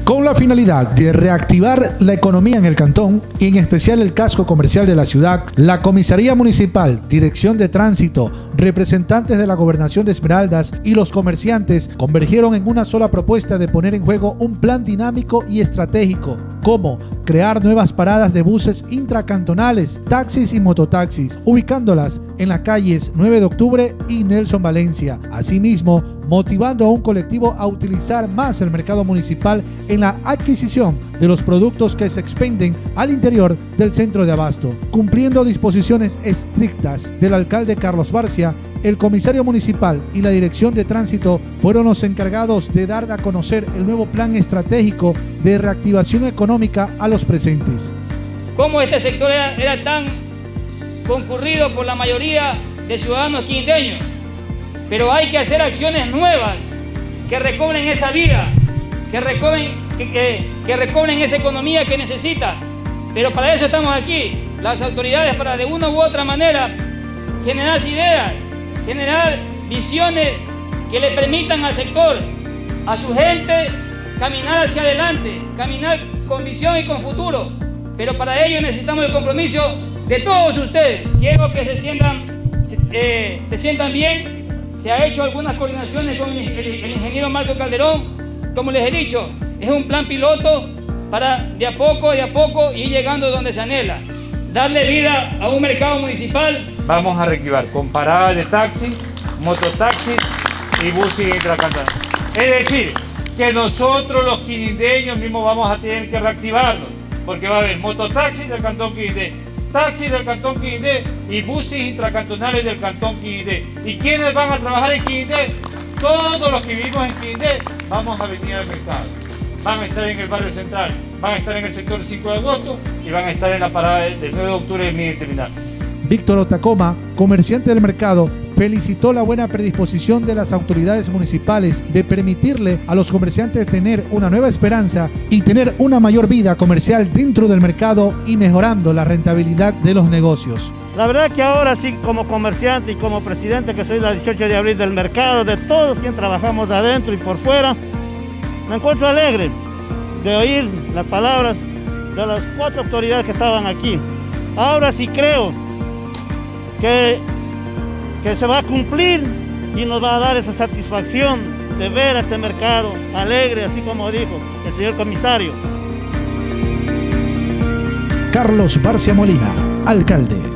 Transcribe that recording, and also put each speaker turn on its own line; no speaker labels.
Con la finalidad de reactivar la economía en el cantón y en especial el casco comercial de la ciudad, la Comisaría Municipal, Dirección de Tránsito, representantes de la Gobernación de Esmeraldas y los comerciantes convergieron en una sola propuesta de poner en juego un plan dinámico y estratégico, como crear nuevas paradas de buses intracantonales, taxis y mototaxis, ubicándolas en las calles 9 de octubre y Nelson Valencia. Asimismo, motivando a un colectivo a utilizar más el mercado municipal en la adquisición de los productos que se expenden al interior del centro de abasto. Cumpliendo disposiciones estrictas del alcalde Carlos Barcia, el comisario municipal y la dirección de tránsito fueron los encargados de dar a conocer el nuevo plan estratégico de reactivación económica a los presentes.
Como este sector era tan concurrido por la mayoría de ciudadanos quindeños, pero hay que hacer acciones nuevas que recobren esa vida, que recobren esa economía que necesita. Pero para eso estamos aquí, las autoridades, para de una u otra manera generar ideas, generar visiones que le permitan al sector, a su gente, caminar hacia adelante, caminar con visión y con futuro. Pero para ello necesitamos el compromiso de todos ustedes. Quiero que se sientan bien. Se ha hecho algunas coordinaciones con el ingeniero Marco Calderón. Como les he dicho, es un plan piloto para de a poco ir llegando donde se anhela. Darle vida a un mercado municipal.
Vamos a reactivar con paradas de taxi, mototaxis y buses intracantonales. Es decir, que nosotros los quinindeños mismos vamos a tener que reactivarnos, porque va a haber mototaxis del Cantón Quinindé, taxis del Cantón Quinindé y buses intracantonales del Cantón Quinindé. ¿Y quiénes van a trabajar en Quinindé? Todos los que vivimos en Quinindé vamos a venir al mercado. Van a estar en el barrio central, van a estar en el sector 5 de agosto y van a estar en la parada del 9 de octubre del Mini Terminal.
Víctor Otacoma, comerciante del mercado, felicitó la buena predisposición de las autoridades municipales de permitirle a los comerciantes tener una nueva esperanza y tener una mayor vida comercial dentro del mercado y mejorando la rentabilidad de los negocios.
La verdad que ahora sí, como comerciante y como presidente que soy la 18 de abril del mercado, de todos quienes trabajamos adentro y por fuera, me encuentro alegre de oír las palabras de las 4 autoridades que estaban aquí. Ahora sí creo que se va a cumplir y nos va a dar esa satisfacción de ver a este mercado alegre, así como dijo el señor comisario.
Carlos Barcia Molina, alcalde.